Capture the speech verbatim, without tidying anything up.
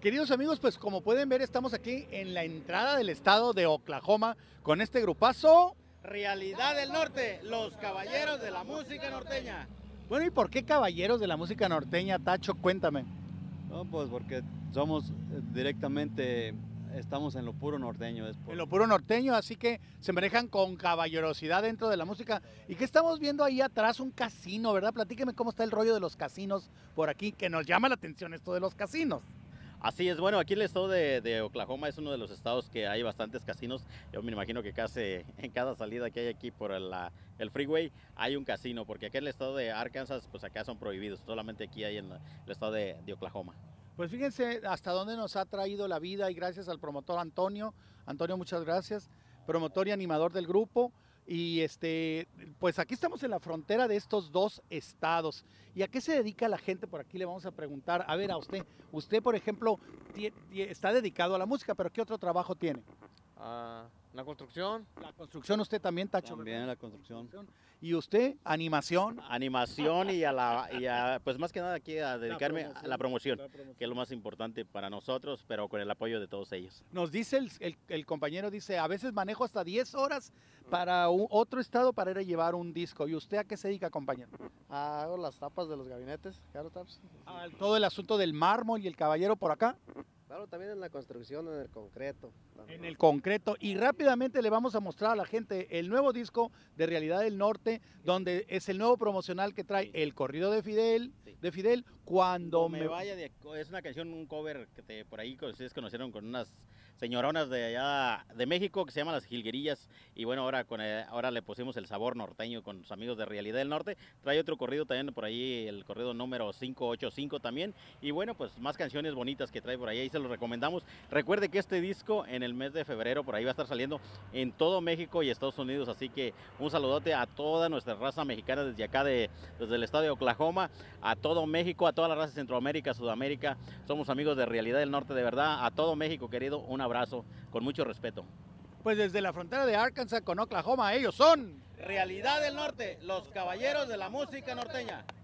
Queridos amigos, pues como pueden ver estamos aquí en la entrada del estado de Oklahoma con este grupazo. Realidad del Norte, los caballeros de la música norteña. Bueno, ¿y por qué caballeros de la música norteña, Tacho? Cuéntame. No, pues porque somos eh, directamente, estamos en lo puro norteño. Es por... En lo puro norteño, así que se manejan con caballerosidad dentro de la música. ¿Y qué estamos viendo ahí atrás? Un casino, ¿verdad? Platíqueme cómo está el rollo de los casinos por aquí, que nos llama la atención esto de los casinos. Así es, bueno, aquí el estado de, de Oklahoma es uno de los estados que hay bastantes casinos. Yo me imagino que casi en cada salida que hay aquí por el, la, el freeway hay un casino, porque aquí en el estado de Arkansas, pues acá son prohibidos, solamente aquí hay en el estado de, de Oklahoma. Pues fíjense hasta dónde nos ha traído la vida y gracias al promotor Antonio. Antonio, muchas gracias, promotor y animador del grupo. Y este, pues aquí estamos en la frontera de estos dos estados. ¿Y a qué se dedica la gente? Por aquí le vamos a preguntar. A ver, a usted. Usted, por ejemplo, está dedicado a la música, pero ¿qué otro trabajo tiene? Uh, la construcción. La construcción, usted también, Tacho. También ¿verdad? la construcción. ¿Y usted? Animación. Animación y a la, y a, pues más que nada aquí a dedicarme la a la promoción, la promoción, que es lo más importante para nosotros, pero con el apoyo de todos ellos. Nos dice el, el, el compañero, dice, a veces manejo hasta diez horas para un, otro estado para ir a llevar un disco. ¿Y usted a qué se dedica, compañero? Hago las tapas de los gabinetes, claro, taps. Ah, todo el asunto del mármol y el caballero por acá. Claro, también en la construcción, en el concreto. En el concreto. Y rápidamente le vamos a mostrar a la gente el nuevo disco de Realidad del Norte, donde es el nuevo promocional que trae el corrido de Fidel, Sí. de Fidel, cuando me, me vaya de, es una canción, un cover que te, por ahí que ustedes conocieron con unas señoronas de allá de México que se llaman Las Jilguerillas, y bueno, ahora con el, ahora le pusimos el sabor norteño con los amigos de Realidad del Norte. Trae otro corrido también por ahí, el corrido número cinco ocho cinco también, y bueno, pues más canciones bonitas que trae por ahí, ahí se los recomendamos. Recuerde que este disco en el mes de febrero por ahí va a estar saliendo en todo México y Estados Unidos, así que un saludote a toda nuestra raza mexicana desde acá, de, desde el estado de Oklahoma, a todo México, a toda la raza de Centroamérica, Sudamérica. Somos amigos de Realidad del Norte, de verdad, a todo México, querido, un abrazo, con mucho respeto. Pues desde la frontera de Arkansas con Oklahoma, ellos son Realidad del Norte, los caballeros de la música norteña.